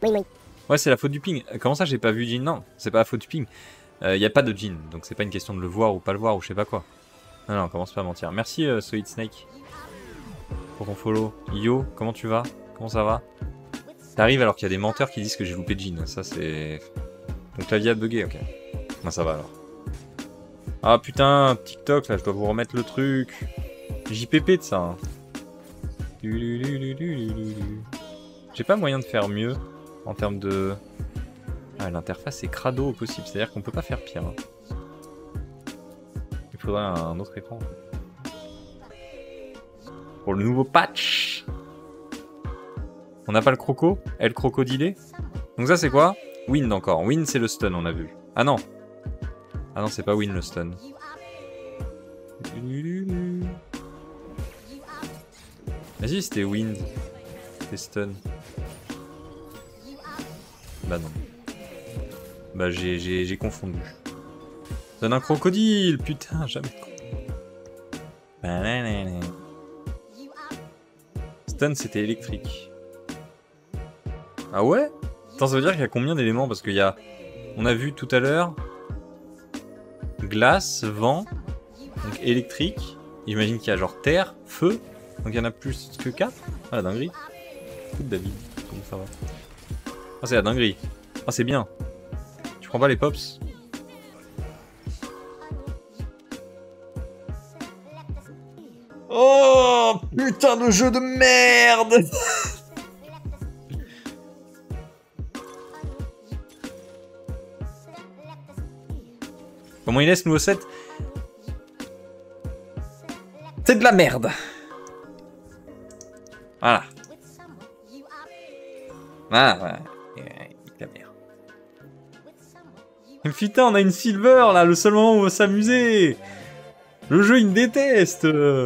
Ouais, c'est la faute du ping. Comment ça, j'ai pas vu Jin? Non, c'est pas la faute du ping. Y a pas de Jin, donc c'est pas une question de le voir ou pas le voir ou je sais pas quoi. Non, non, commence pas à mentir. Merci Solid Snake pour ton follow. Yo, comment tu vas? Comment ça va? T'arrives alors qu'il y a des menteurs qui disent que j'ai loupé Jin. Ça c'est... Donc la vie a bugué, ok. Moi ça va alors. Ah putain, TikTok là, je dois vous remettre le truc. JPP de ça. Hein. J'ai pas moyen de faire mieux en termes de... Ah, l'interface est crado au possible, c'est-à-dire qu'on peut pas faire pire. Hein. Il faudrait un autre écran. Pour le nouveau patch. On n'a pas le croco? Elle crocodilé? Donc ça c'est quoi? Wind encore. Wind c'est le stun on a vu. Ah non. Ah non c'est pas Wind le stun. Vas-y c'était Wind. C'était stun. Bah non. Bah j'ai confondu. Donne un crocodile, putain, jamais de stun c'était électrique. Ah ouais? Attends, ça veut dire qu'il y a combien d'éléments? Parce qu'il y a... On a vu tout à l'heure... Glace, vent, donc électrique. J'imagine qu'il y a genre terre, feu. Donc il y en a plus que 4. Ah la dinguerie. Écoute David, comment ça va? Ah c'est la dinguerie. Ah c'est bien. Tu prends pas les pops? Oh putain de jeu de merde. Comment il est ce nouveau set? C'est de la merde. Voilà. Ah ouais. La merde. Putain, on a une silver là, le seul moment où on va s'amuser. Le jeu il me déteste.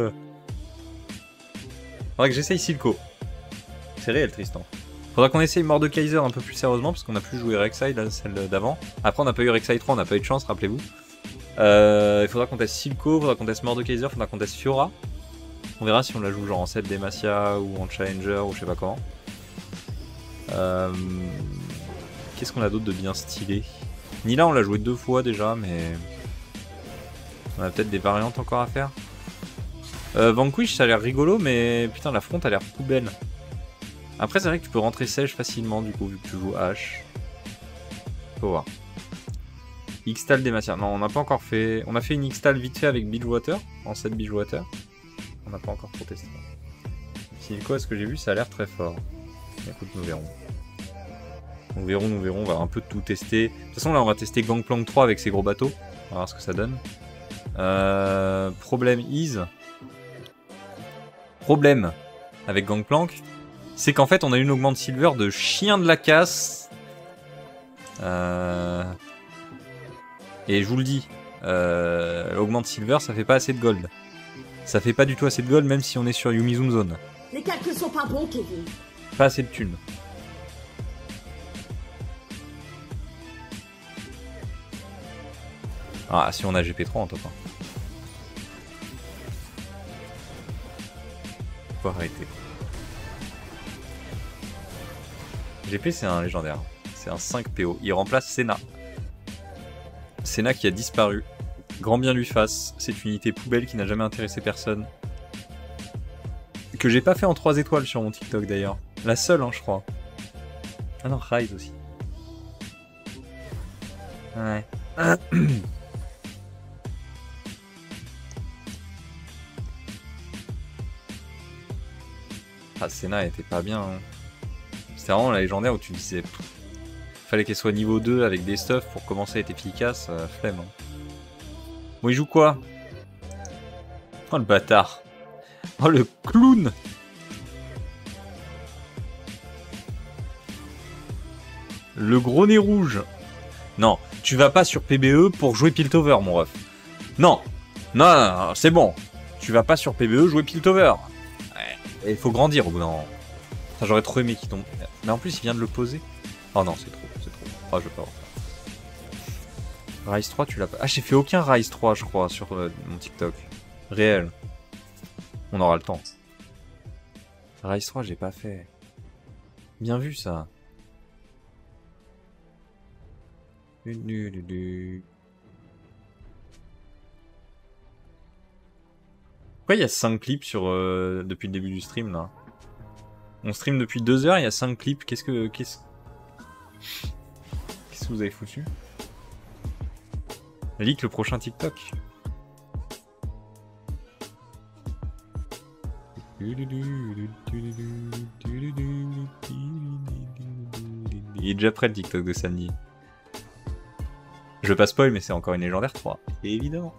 Faudra que j'essaye Silco. C'est réel Tristan. Faudra qu'on essaye Mordekaiser un peu plus sérieusement parce qu'on a plus joué Rek'Sai, là, celle d'avant. Après on n'a pas eu Rek'Sai 3, on n'a pas eu de chance, rappelez-vous. Il faudra qu'on teste Silco, faudra qu'on teste Mordekaiser, faudra qu'on teste Fiora. On verra si on la joue genre en 7 Demacia ou en Challenger ou je sais pas comment. Qu'est-ce qu'on a d'autre de bien stylé? Nila on l'a joué 2 fois déjà mais... On a peut-être des variantes encore à faire. Vanquish ça a l'air rigolo mais putain la front a l'air poubelle. Après c'est vrai que tu peux rentrer sèche facilement du coup vu que tu joues H. Faut voir. Xtal Demacia. Non on n'a pas encore fait... On a fait une Xtal vite fait avec Bilgewater, en 7 Bilgewater. On n'a pas encore trop testé. Silco, ce que j'ai vu ça a l'air très fort. Écoute nous verrons. Nous verrons, on va un peu tout tester. De toute façon là on va tester Gangplank 3 avec ses gros bateaux. On va voir ce que ça donne. Problème avec Gangplank, c'est qu'en fait on a une augmente silver de chien de la casse. Et je vous le dis, l'augmente silver ça fait pas assez de gold. Ça fait pas du tout assez de gold même si on est sur Yumizoom Zone. Les calculs sont pas bons, Kevin. Pas assez de thunes. Ah si on a GP3 en top 1. Faut arrêter. GP c'est un légendaire. C'est un 5 PO. Il remplace Senna. Senna qui a disparu. Grand bien lui fasse. Cette unité poubelle qui n'a jamais intéressé personne. Que j'ai pas fait en 3 étoiles sur mon TikTok d'ailleurs. La seule hein je crois. Ah non, Rise aussi. Ouais. Ah, Senna était pas bien. Hein. C'était vraiment la légendaire où tu disais. Fallait qu'elle soit niveau 2 avec des stuffs pour commencer à être efficace. Flemme. Hein. Bon, il joue quoi? Oh le bâtard. Oh le clown. Le gros nez rouge. Non, tu vas pas sur PBE pour jouer Piltover, mon ref. Non. Non, non, non c'est bon. Tu vas pas sur PBE jouer Piltover. Il faut grandir au bout d'un moment. J'aurais trop aimé qu'il tombe. Mais en plus, il vient de le poser. Oh non, c'est trop, c'est trop. Oh, je veux pas avoir ça. Rise 3, tu l'as pas. Ah, j'ai fait aucun Rise 3, je crois, sur mon TikTok. Réel. On aura le temps. Rise 3, j'ai pas fait. Bien vu, ça. Pourquoi il y a 5 clips sur depuis le début du stream là? On stream depuis 2 heures, il y a 5 clips. Qu'est-ce que vous avez foutu? Leak le prochain TikTok. Il est déjà prêt le TikTok de samedi. Je veux pas spoil, mais c'est encore une légendaire 3. Évidemment.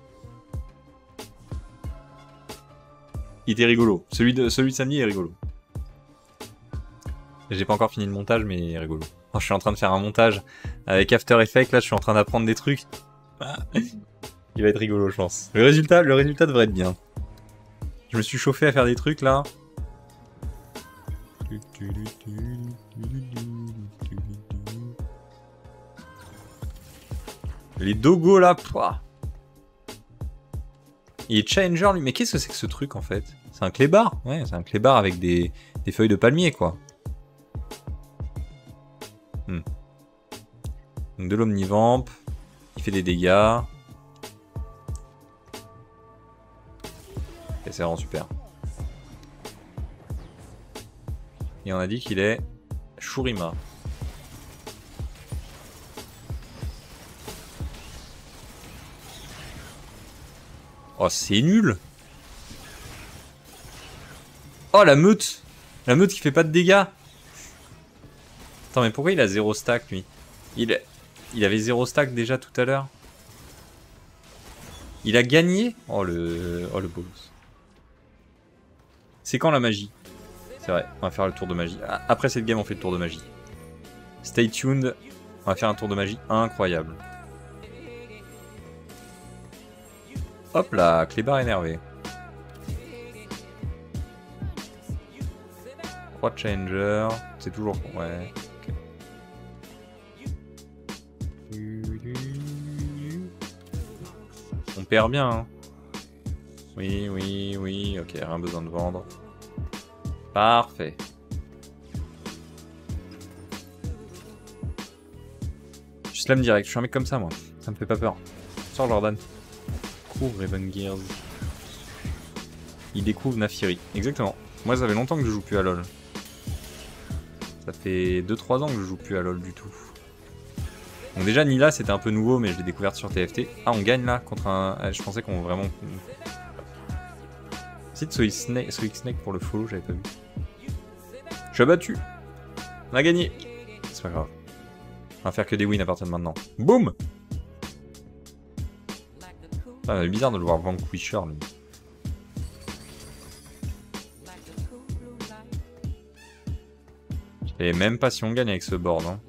Il était rigolo. Celui de samedi est rigolo. J'ai pas encore fini le montage, mais il est rigolo. Oh, je suis en train de faire un montage avec After Effects. Là, je suis en train d'apprendre des trucs. Il va être rigolo, je pense. Le résultat devrait être bien. Je me suis chauffé à faire des trucs là. Les dogos là, pouah. Il est challenger lui, mais qu'est-ce que c'est que ce truc en fait? C'est un clébard? Ouais, c'est un clébard avec des feuilles de palmier quoi. Donc de l'omnivamp, il fait des dégâts. Et c'est vraiment super. Et on a dit qu'il est Shurima. Oh, c'est nul. Oh, la meute. La meute qui fait pas de dégâts. Attends, mais pourquoi il a 0 stack, lui? Il avait 0 stack déjà tout à l'heure. Il a gagné. Oh, le boss. C'est quand la magie? C'est vrai, on va faire le tour de magie. Après cette game, on fait le tour de magie. Stay tuned. On va faire un tour de magie incroyable. Hop là, clébard énervé. 3 changer. C'est toujours... Ouais. Okay. On perd bien, hein. Oui. Ok, rien besoin de vendre. Parfait. Je slam direct, je suis un mec comme ça moi. Ça me fait pas peur. Sors Jordan. Couvre Raven Gears. Il découvre Naafiri. Exactement. Moi ça fait longtemps que je joue plus à LoL. Ça fait 2-3 ans que je joue plus à LoL du tout. Donc déjà Nila c'était un peu nouveau mais je l'ai découverte sur TFT. Ah on gagne là contre un... Ah, je pensais qu'on vraiment... C'est Soy Snake pour le follow, j'avais pas vu. Je suis abattu. On a gagné. C'est pas grave. On va faire que des wins à partir de maintenant. Boum. Ah, c'est bizarre de le voir Vanquisher lui. Je savais même pas si on gagne avec ce board. Hein.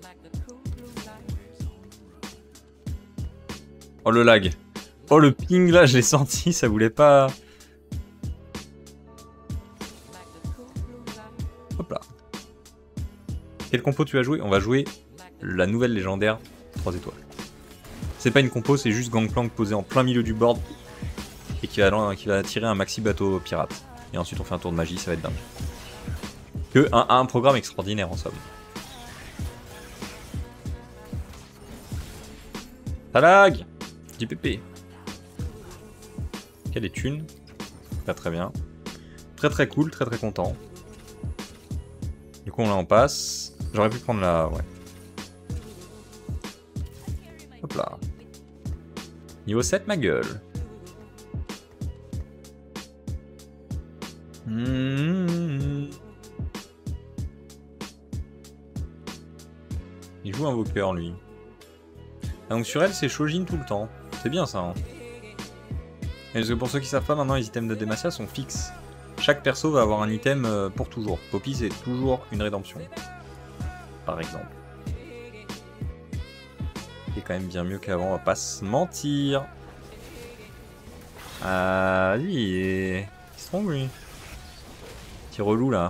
Oh le lag. Oh le ping là, je l'ai senti, ça voulait pas... Hop là. Quel compo tu vas jouer? On va jouer la nouvelle légendaire 3 étoiles. C'est pas une compo, c'est juste Gangplank posé en plein milieu du board et qui va tirer un maxi bateau pirate. Et ensuite on fait un tour de magie, ça va être dingue. Que un programme extraordinaire en somme. Ça lag! Du PP. Quelle est thunes? Pas très bien. Très cool, très content. Du coup là on passe. J'aurais pu prendre la... Ouais. Hop là. Niveau 7 ma gueule. Il joue invoqueur lui. Ah, donc sur elle c'est Shojin tout le temps. C'est bien ça. Hein. Et parce que pour ceux qui savent pas maintenant les items de Demacia sont fixes. Chaque perso va avoir un item pour toujours. Poppy c'est toujours une rédemption. Par exemple. C'est quand même bien mieux qu'avant, on va pas se mentir. Ah, vas-y, il est strong lui. Petit relou là.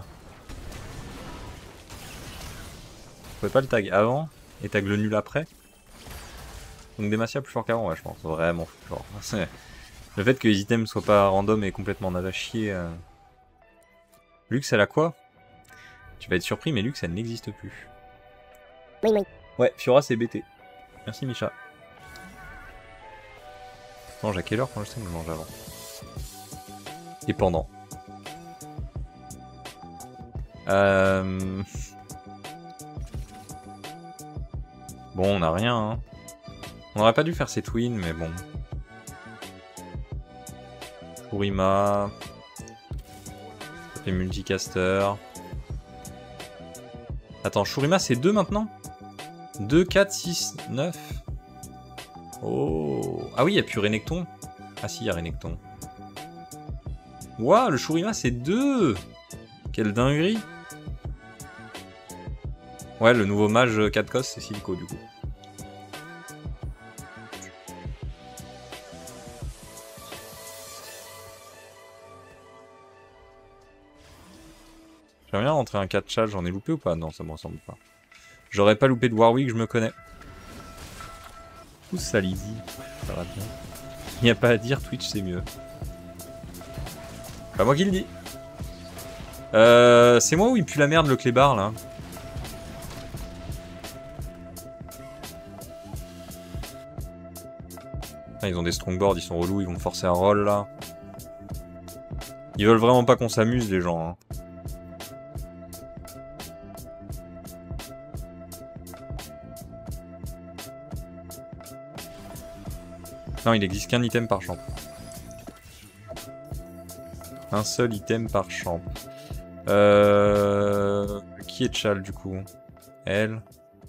Je pouvais pas le tag avant et tag le nul après. Donc Demacia plus fort qu'avant, ouais, je pense. Vraiment plus fort. Le fait que les items soient pas random et complètement nada chier. Lux, elle a quoi? Tu vas être surpris, mais Lux, elle n'existe plus. Oui. Ouais, Fiora, c'est BT. Merci Micha. Je mange à quelle heure quand je sais que je mange avant? Et pendant. Bon, on a rien. Hein. On aurait pas dû faire ces twins, mais bon. Kurima. Ça fait multicaster. Attends, Shurima c'est 2 maintenant? 2, 4, 6, 9. Oh. Ah oui, il n'y a plus Renekton. Ah si, il y a Renekton. Waouh, le Shurima c'est 2. Quelle dinguerie. Ouais, le nouveau mage 4 cos c'est Silco du coup. J'aimerais bien rentrer un 4 chat, j'en ai loupé ou pas? Non, ça me ressemble pas. J'aurais pas loupé de Warwick, je me connais. Ouh, ça Lizzie, ça va bien. Il n'y a pas à dire, Twitch c'est mieux. Pas moi qui le dis. C'est moi ou il pue la merde le clébard là? Ah, ils ont des strongboards, ils sont relous, ils vont me forcer un roll là. Ils veulent vraiment pas qu'on s'amuse les gens. Hein. Non, il existe qu'un item par champ. Un seul item par champ. Qui est Chal du coup? Elle.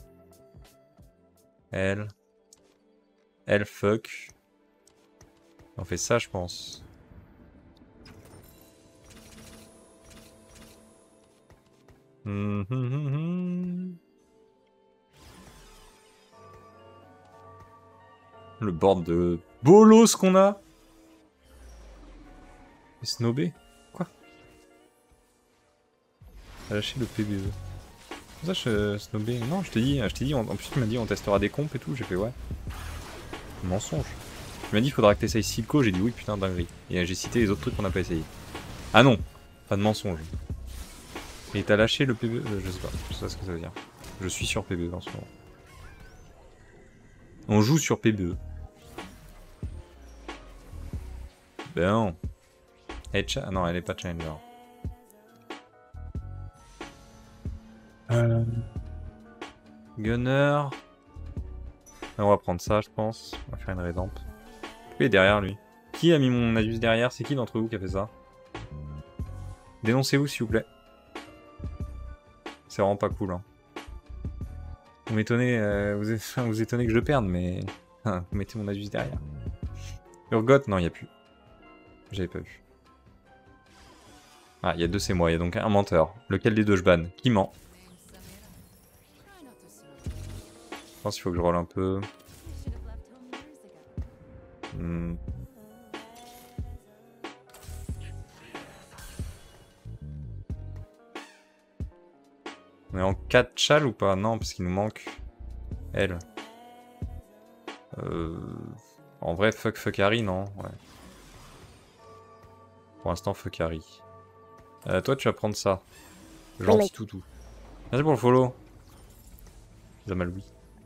Elle. Elle fuck. On fait ça je pense. Le board de bolos qu'on a. Et snobé. Quoi? T'as lâché le PBE. Pour ça je snobé. Non, je t'ai dit, en plus tu m'as dit on testera des comptes et tout, j'ai fait ouais. Mensonge. Tu m'as dit il faudra que t'essayes Silco, j'ai dit oui putain dinguerie. Et j'ai cité les autres trucs qu'on n'a pas essayé. Ah non, pas de mensonge. Et t'as lâché le PBE, je sais pas ce que ça veut dire. Je suis sur PBE en ce moment. On joue sur PBE. Ben non. Ah non, elle est pas challenger. Gunner. On va prendre ça, je pense. On va faire une rédampe. Pourquoi il est derrière lui? Qui a mis mon Adus derrière? C'est qui d'entre vous qui a fait ça? Dénoncez-vous s'il vous plaît. C'est vraiment pas cool. Hein. Vous m'étonnez, vous étonnez que je perde, mais vous mettez mon Adus derrière. Urgot, non, il n'y a plus. J'avais pas vu. Ah, il y a deux, c'est moi. Il y a donc un menteur. Lequel des deux je banne? Qui ment? Je pense qu'il faut que je roll un peu. On est en 4 chal ou pas? Non, parce qu'il nous manque elle. En vrai, fuck Harry, non? Ouais. Pour l'instant, fuck Harry. Toi, tu vas prendre ça. Gentil toutou. Merci pour le follow. Zamalouis.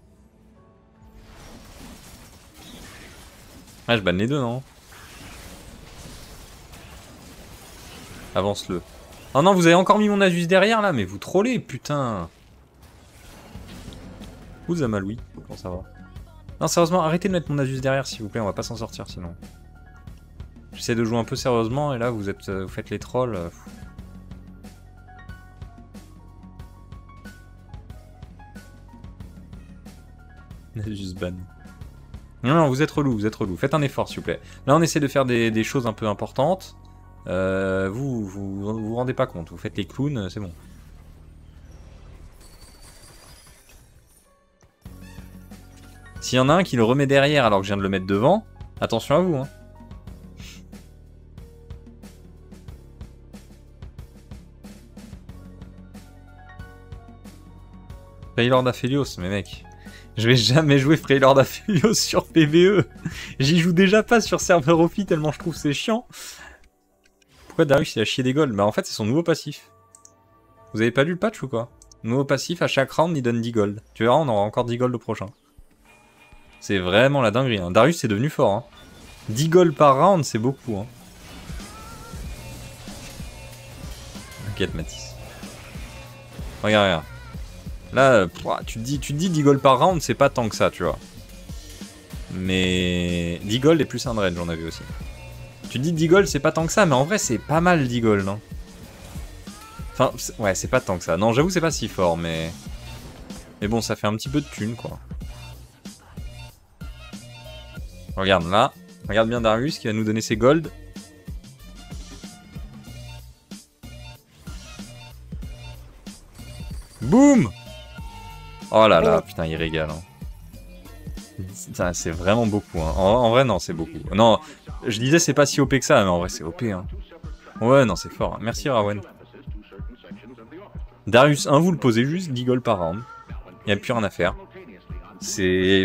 Ah, je banne les deux, non? Avance-le. Oh non, vous avez encore mis mon Asus derrière, là? Mais vous trollez, putain. Où Zamalouis? Comment ça va? Non, sérieusement, arrêtez de mettre mon Asus derrière, s'il vous plaît. On va pas s'en sortir, sinon. J'essaie de jouer un peu sérieusement, et là, vous faites les trolls. Asus ban. Non, vous êtes relou, Faites un effort, s'il vous plaît. Là, on essaie de faire des choses un peu importantes. Vous rendez pas compte. Vous faites les clowns, c'est bon. S'il y en a un qui le remet derrière alors que je viens de le mettre devant, attention à vous, hein. Freylord Aphelios, mais mec... Je vais jamais jouer Freylord Aphelios sur PvE. J'y joue déjà pas sur serveur Ophi tellement je trouve c'est chiant. Pourquoi Darius il a chié des golds? Bah en fait c'est son nouveau passif. Vous avez pas lu le patch ou quoi? Nouveau passif, à chaque round il donne 10 gold. Tu verras, on aura encore 10 gold au prochain. C'est vraiment la dinguerie. Hein. Darius c'est devenu fort. Hein. 10 gold par round, c'est beaucoup. Hein. T'inquiète, Mathis. Regarde, regarde. Là, tu te dis 10 gold par round, c'est pas tant que ça, tu vois. Mais 10 gold et plus un drain, j'en avais aussi. Tu te dis 10 gold, c'est pas tant que ça, mais en vrai, c'est pas mal 10 gold. Hein. Enfin, ouais, c'est pas tant que ça. Non, j'avoue, c'est pas si fort, mais... Mais bon, ça fait un petit peu de thunes, quoi. Regarde, là. Regarde bien Darius qui va nous donner ses golds. Boum! Oh là là, putain, il régale. Hein. C'est vraiment beaucoup. Hein. En vrai, non, c'est beaucoup. Non, je disais c'est pas si OP que ça, mais en vrai, c'est OP. Hein. Ouais, non, c'est fort. Hein. Merci, Rawen. Darius 1, vous le posez juste 10 gold par round. Il n'y a plus rien à faire. C'est...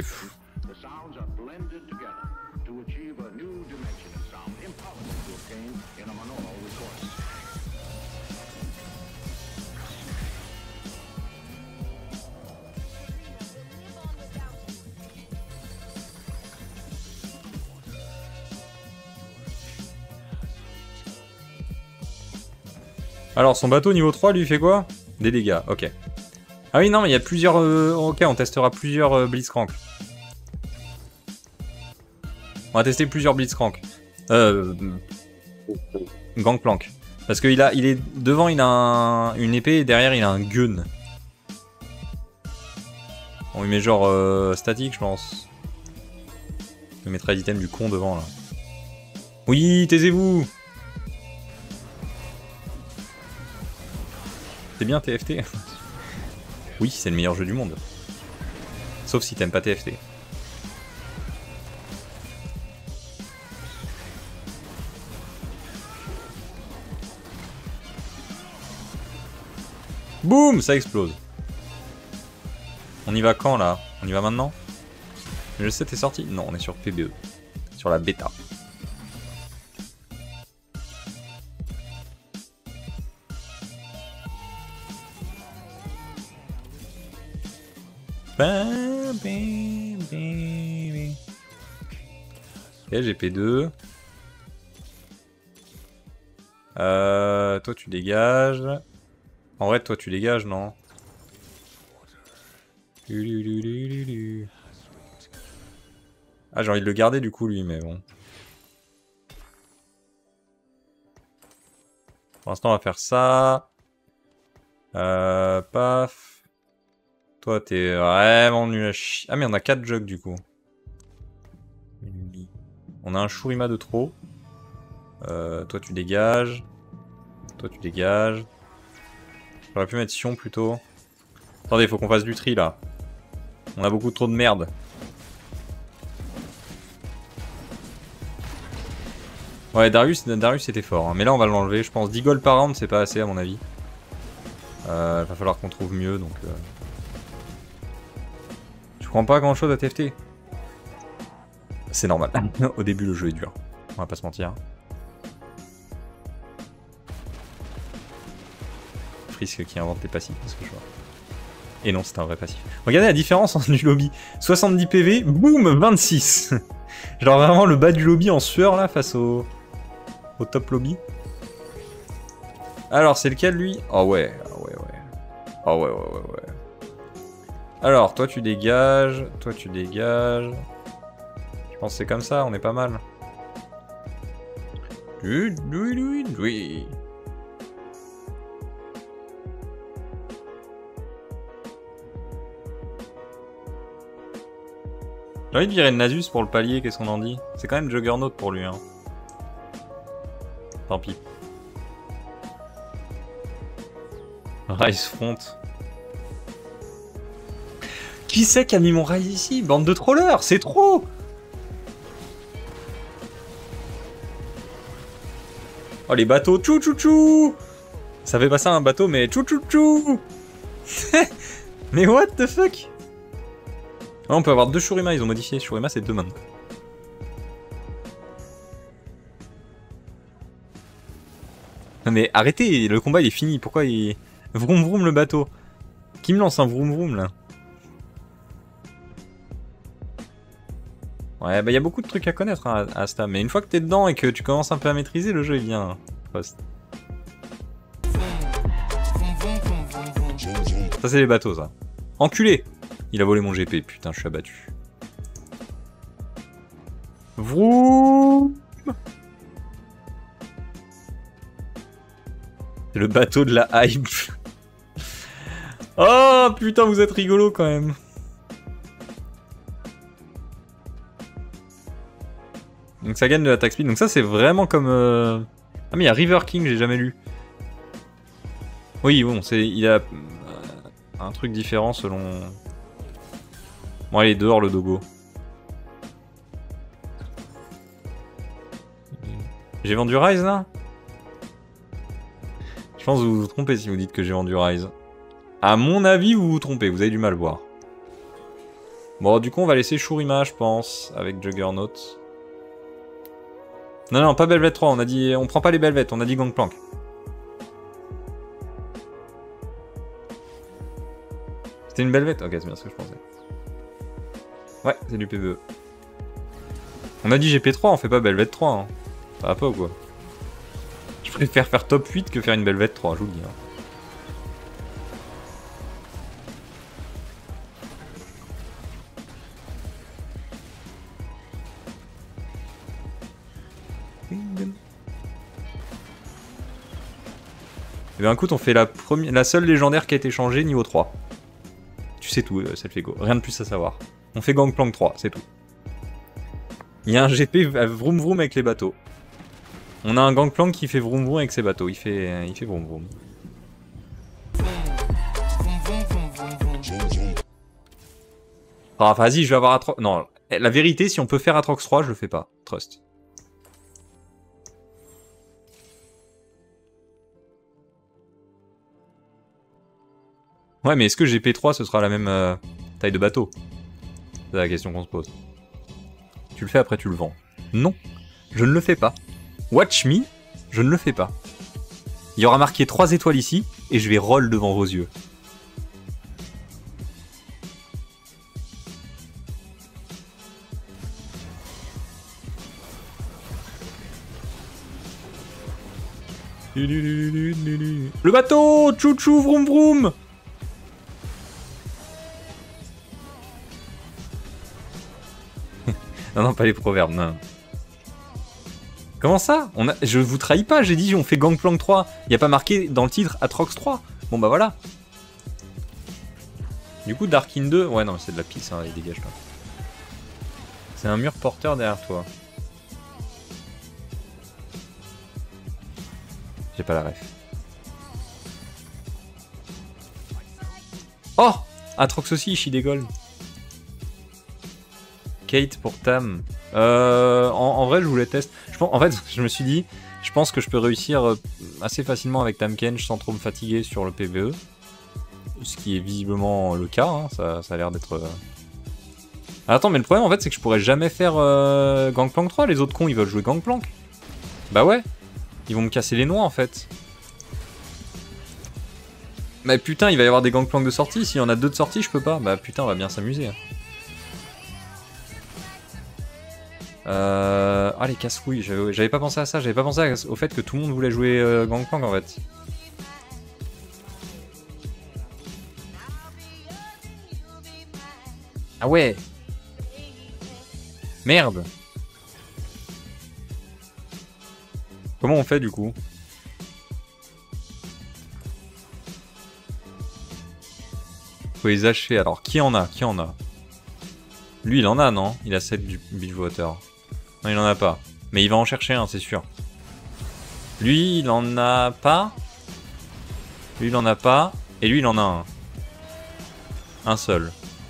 Alors, son bateau niveau 3, lui, fait quoi? Des dégâts, ok. Ah oui, non, mais il y a plusieurs... ok, on testera plusieurs Blitzcrank. On va tester plusieurs Blitzcrank. Gangplank. Parce qu'il a, il est devant, il a une épée et derrière, il a un gun. On lui met genre statique, je pense. Je mettrai l'item du con devant, là. Oui, taisez-vous! C'est bien TFT. Oui, c'est le meilleur jeu du monde. Sauf si t'aimes pas TFT. Boum, ça explose. On y va quand là? On y va maintenant? Le 7 est sorti? Non, on est sur PBE. Sur la bêta. Ok, j'ai P2. Toi tu dégages. En vrai, toi tu dégages, non? Ah, j'ai envie de le garder du coup, lui, mais bon. Pour l'instant, on va faire ça. Paf. Toi, t'es vraiment nul à chier. Ah, mais on a 4 jugs du coup. On a un Shurima de trop. Toi, tu dégages. Toi, tu dégages. J'aurais pu mettre Sion plutôt. Attendez, faut qu'on fasse du tri là. On a beaucoup trop de merde. Ouais, Darius était fort. Hein. Mais là, on va l'enlever. Je pense 10 gold par round, c'est pas assez à mon avis. Va falloir qu'on trouve mieux donc. Je prends pas grand chose à TFT. C'est normal. Au début, le jeu est dur. On va pas se mentir. Frisk qui invente les passifs, parce que je vois. Et non, c'est un vrai passif. Regardez la différence entre du lobby. 70 PV, boum, 26. Genre vraiment le bas du lobby en sueur là face au top lobby. Alors, c'est lequel lui? Oh ouais, oh ouais, ouais. Oh ouais, ouais, ouais, ouais. Alors, toi tu dégages, toi tu dégages. Je pense que c'est comme ça, on est pas mal. Oui. J'ai envie de virer Nasus pour le palier, qu'est-ce qu'on en dit? C'est quand même Juggernaut pour lui, hein. Tant pis. Rise Front. Qui c'est qui a mis mon Rise ici? Bande de trollers, c'est trop! Oh les bateaux, tchou tchou tchou! Ça fait pas ça un bateau, mais tchou tchou tchou! Mais what the fuck? Ah, on peut avoir 2 Shurima, ils ont modifié. Shurima c'est 2 mains. Non mais arrêtez, le combat il est fini, pourquoi il... Vroom vroom le bateau. Qui me lance un vroom vroom là? Ouais, bah il y a beaucoup de trucs à connaître hein, à Asta, mais une fois que t'es dedans et que tu commences un peu à maîtriser, le jeu il vient. Trust. Ça c'est les bateaux ça. Enculé! Il a volé mon GP, putain je suis abattu. Vroom! C'est le bateau de la hype. Oh putain vous êtes rigolo quand même. Donc ça gagne de l'attaque speed. Donc ça c'est vraiment comme... Ah mais il y a River King, j'ai jamais lu. Oui bon, il a un truc différent selon... Bon allez dehors le dogo. J'ai vendu Rise là? Je pense que vous vous trompez si vous dites que j'ai vendu Rise. À mon avis vous vous trompez, vous avez du mal à voir. Bon du coup on va laisser Shurima je pense, avec Juggernaut. Non, non, pas Belvet 3, on a dit... On prend pas les Belvet, on a dit Gangplank. C'était une Belvet? Ok, c'est bien ce que je pensais. Ouais, c'est du PvE. On a dit GP3, on fait pas Belvet 3, hein. Ça va pas ou quoi? Je préfère faire top 8 que faire une Belvet 3, je vous le dis. Hein. Et bien écoute, on fait la seule légendaire qui a été changée niveau 3. Tu sais tout, Selfego. Rien de plus à savoir. On fait Gangplank 3, c'est tout. Il y a un GP vroom vroom avec les bateaux. On a un Gangplank qui fait vroom vroom avec ses bateaux. Il fait vroom vroom. Ah, vas-y, je vais avoir Atrox... Non, la vérité, si on peut faire Atrox 3, je le fais pas. Trust. Ouais, mais est-ce que GP3 ce sera la même taille de bateau? C'est la question qu'on se pose. Tu le fais après tu le vends. Non, je ne le fais pas. Watch me, je ne le fais pas. Il y aura marqué 3 étoiles ici, et je vais roll devant vos yeux. Le bateau! Chouchou vroom vroom! Non, non, pas les proverbes, non. Comment ça? Je vous trahis pas, j'ai dit on fait Gangplank 3. Il n'y a pas marqué dans le titre Atrox 3. Bon bah voilà. Du coup, Darkin 2... Ouais, non, c'est de la pisse, hein, il dégage pas. C'est un mur porteur derrière toi. J'ai pas la ref. Oh! Atrox aussi, Ishidegol. Kate pour Tam. En vrai, je voulais tester. En fait, je me suis dit, je pense que je peux réussir assez facilement avec Tamkench sans trop me fatiguer sur le PvE. Ce qui est visiblement le cas, hein. Ça a l'air d'être... Attends, mais le problème en fait, c'est que je pourrais jamais faire Gangplank 3. Les autres cons, ils veulent jouer Gangplank. Bah ouais. Ils vont me casser les noix en fait. Bah putain, il va y avoir des Gangplank de sortie. S'il y en a 2 de sortie, je peux pas. Bah putain, on va bien s'amuser. Ah les casse-couilles, j'avais pas pensé à ça, j'avais pas pensé au fait que tout le monde voulait jouer Gangplank en fait. Ah ouais. Merde. Comment on fait du coup? Faut les achever, alors qui en a? Qui en a? Lui il en a non? Il a 7 du Bilgewater. Non il en a pas. Mais il va en chercher un c'est sûr. Lui il en a pas. Lui il en a pas. Et lui il en a un. Un seul.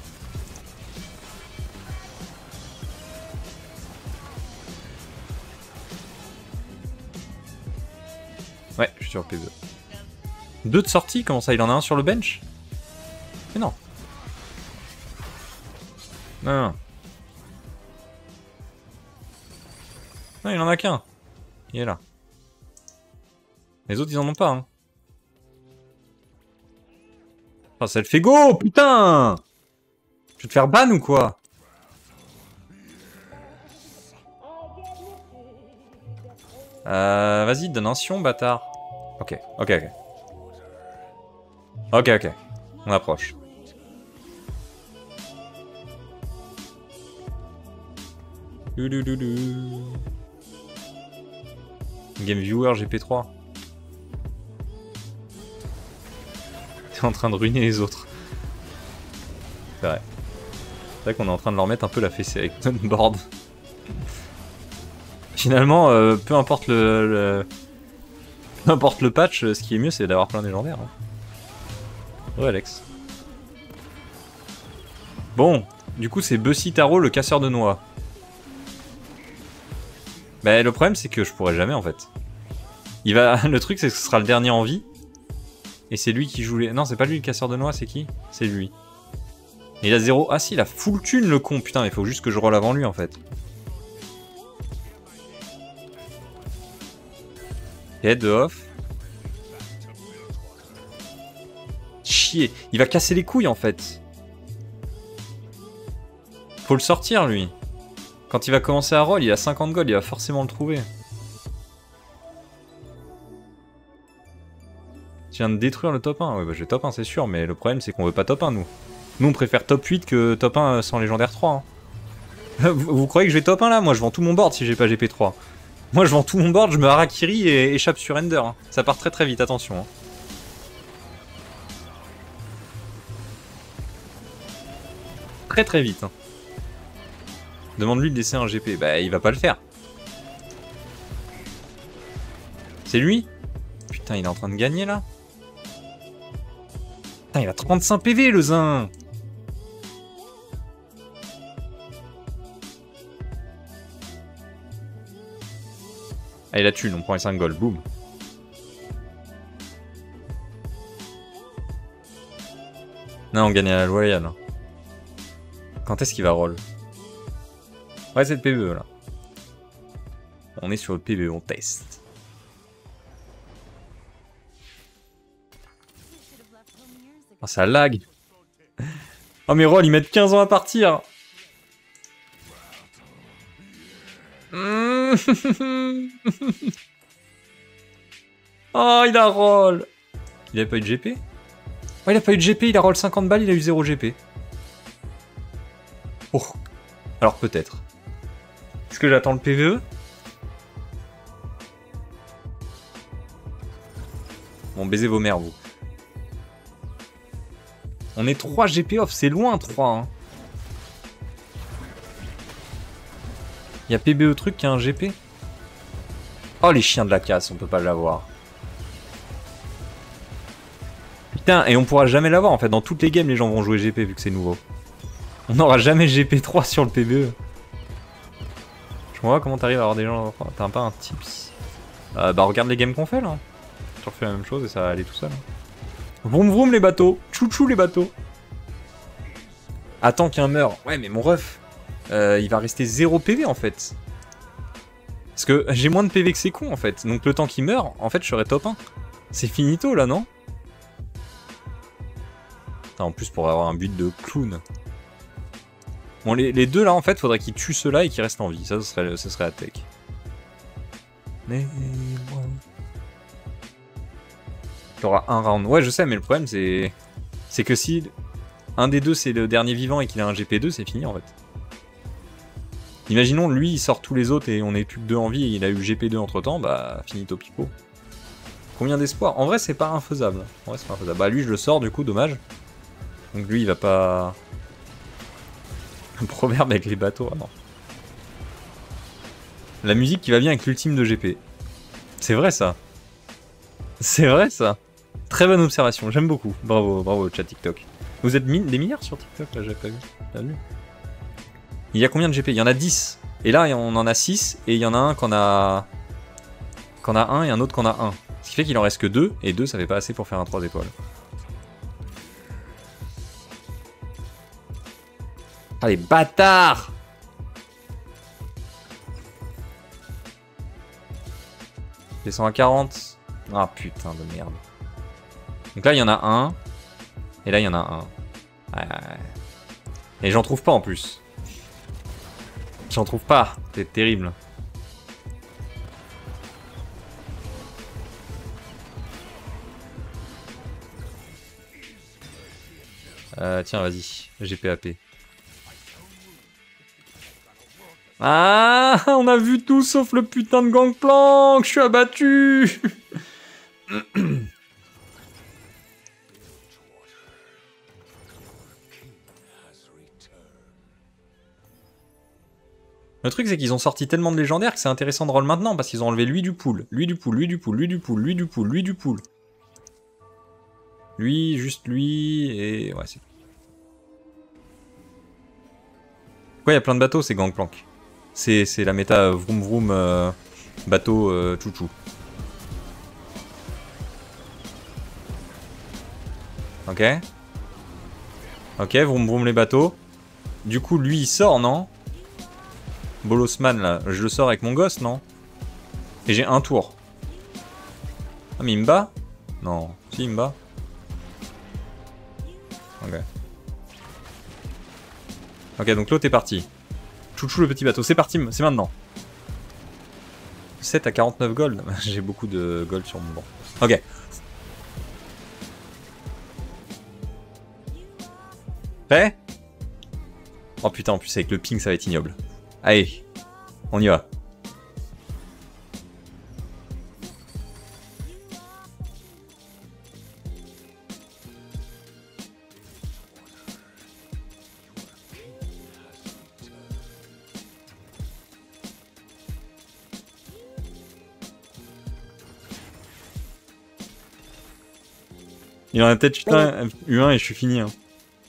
Ouais, je suis sur P2. 2 de sortie? Comment ça? Il en a un sur le bench? Mais non. Non, non. Non, il en a qu'un. Il est là. Les autres, ils en ont pas, hein. Oh, ça le fait go, putain! Je vais te faire ban ou quoi? Vas-y, donne un sion, bâtard. Ok, ok, ok. Ok, ok. On approche. Game Viewer GP3. T'es en train de ruiner les autres. C'est vrai. C'est vrai qu'on est en train de leur mettre un peu la fessée avec notre board. Finalement, peu importe peu importe le patch, ce qui est mieux c'est d'avoir plein de légendaires. Hein. Ouais Alex. Bon, du coup c'est Bussy Taro le casseur de noix. Bah le problème c'est que je pourrais jamais en fait. Le truc c'est que ce sera le dernier en vie. Et c'est lui qui joue les... Non c'est pas lui le casseur de noix, c'est qui? C'est lui. Et il a 0... Ah si, il a full thune le con, putain, il faut juste que je roll avant lui en fait. Head off. Chier, il va casser les couilles en fait. Faut le sortir lui. Quand il va commencer à roll, il a 50 gold, il va forcément le trouver. Tu viens de détruire le top 1. Ouais bah je vais top 1 c'est sûr, mais le problème c'est qu'on veut pas top 1 nous. Nous on préfère top 8 que top 1 sans légendaire 3. Hein. Vous croyez que je vais top 1 là? Moi je vends tout mon board si j'ai pas GP3. Moi je vends tout mon board, je me harakiri et échappe sur Ender. Hein. Ça part très très vite, attention. Hein. Très très vite. Hein. Demande-lui de laisser un GP. Bah il va pas le faire. C'est lui? Putain il est en train de gagner là. Putain il a 35 PV le zin. Allez la thune, on prend les 5 gold, boum. Non on gagne à la loyale. Quand est-ce qu'il va roll? Ouais c'est le PvE là. On est sur le PvE, on teste. Oh ça lag. Oh mes rolls ils mettent 15 ans à partir. Oh il a roll. Il avait pas eu de GP? Oh il a pas eu de GP, il a roll 50 balles, il a eu 0 GP. Oh. Alors peut-être. Est-ce que j'attends le PvE? Bon baisez vos mères vous. On est 3 GP off, c'est loin 3 hein. Il y a PBE truc qui a un GP. Oh les chiens de la casse, on peut pas l'avoir. Putain, et on pourra jamais l'avoir en fait. Dans toutes les games, les gens vont jouer GP vu que c'est nouveau. On n'aura jamais GP3 sur le PBE. Je vois comment t'arrives à avoir des gens. T'as pas un tips. Bah regarde les games qu'on fait là. Tu refais la même chose et ça va aller tout seul. Vroom vroom les bateaux. Chouchou les bateaux. Attends qu'un meurt. Ouais mais mon ref. Il va rester 0 PV en fait. Parce que j'ai moins de PV que c'est con en fait. Donc le temps qu'il meurt, en fait je serai top 1. C'est finito là non? En plus pour avoir un but de clown. Bon les deux là en fait faudrait qu'ils tuent ceux-là et qu'ils restent en vie. Ça ce serait la tech. Mais bon. Il y aura un round. Ouais je sais mais le problème c'est que si un des deux c'est le dernier vivant et qu'il a un GP2 c'est fini en fait. Imaginons lui il sort tous les autres et on est plus que 2 en vie et il a eu GP2 entre temps, bah finito pipo. Combien d'espoir? En vrai c'est pas infaisable. En vrai c'est pas infaisable. Bah lui je le sors du coup, dommage. Donc lui il va pas... Le proverbe avec les bateaux, ah non. La musique qui va bien avec l'ultime de GP. C'est vrai ça. C'est vrai ça. Très bonne observation, j'aime beaucoup. Bravo, bravo chat TikTok. Vous êtes des milliards sur TikTok là, j'avais pas vu. T'as vu? Il y a combien de GP? Il y en a 10. Et là on en a 6 et il y en a un qu'on a... Qu'on a 1 et un autre qu'on a 1. Ce qui fait qu'il en reste que 2 et 2 ça fait pas assez pour faire un 3 étoiles. Ah les bâtards! Descends à 40. Ah putain de merde. Donc là il y en a un. Et là il y en a un. Et j'en trouve pas en plus. J'en trouve pas. C'est terrible. Tiens, vas-y, GPAP. Ah, on a vu tout sauf le putain de Gangplank. Je suis abattu. Le truc, c'est qu'ils ont sorti tellement de légendaires que c'est intéressant de roll maintenant parce qu'ils ont enlevé lui du pool, lui du pool, lui du pool, lui du pool, lui du pool, lui du pool. Lui, juste lui, et ouais, c'est... Pourquoi il y a plein de bateaux, c'est Gangplank? C'est la méta vroom vroom bateau chouchou. Ok. Ok, vroom vroom les bateaux. Du coup, lui, il sort, non? Bolosman, là, je le sors avec mon gosse, non? Et j'ai un tour. Ah, mais il me bat? Non. Si, il me bat. Ok. Ok, donc l'autre est parti. Chouchou le petit bateau, c'est parti, c'est maintenant. 7 à 49 gold. J'ai beaucoup de gold sur mon banc. Ok. Prêt? Oh putain, en plus avec le ping ça va être ignoble. Allez, on y va. Il en a peut-être putain U1 et je suis fini. Hein.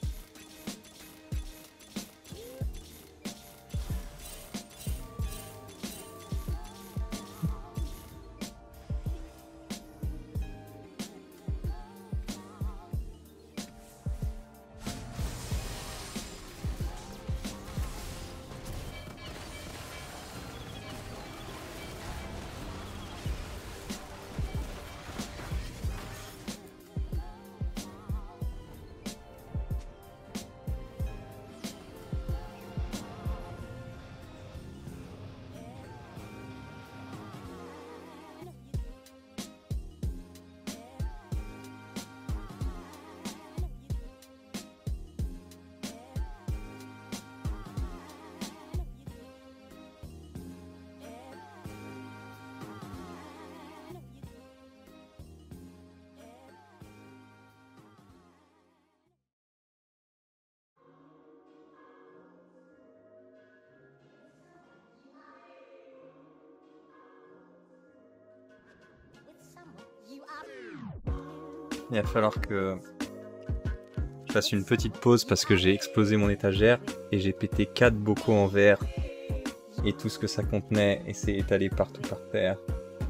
Il va falloir que je fasse une petite pause parce que j'ai explosé mon étagère et j'ai pété 4 bocaux en verre et tout ce que ça contenait et c'est étalé partout par terre.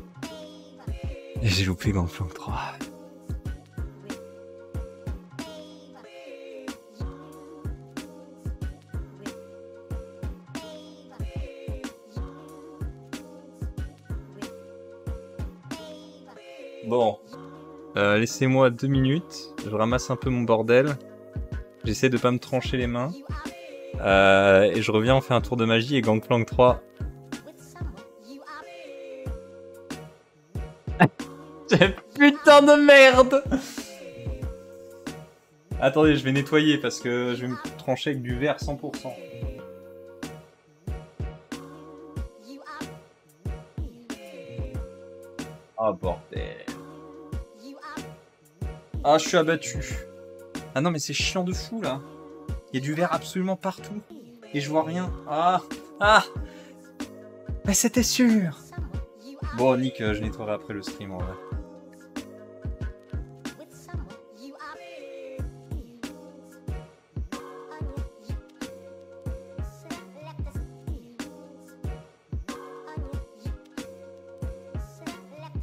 Et j'ai loupé Gangplank 3. Bon. Laissez-moi 2 minutes, je ramasse un peu mon bordel, j'essaie de pas me trancher les mains, et je reviens, on fait un tour de magie et Gangplank 3. Putain de merde! Attendez, je vais nettoyer parce que je vais me trancher avec du verre 100%. Ah bordel. Ah, je suis abattu. Ah non, mais c'est chiant de fou, là. Il y a du verre absolument partout. Et je vois rien. Ah. Ah. Mais c'était sûr. Bon, Nick, je nettoierai après le stream, en vrai.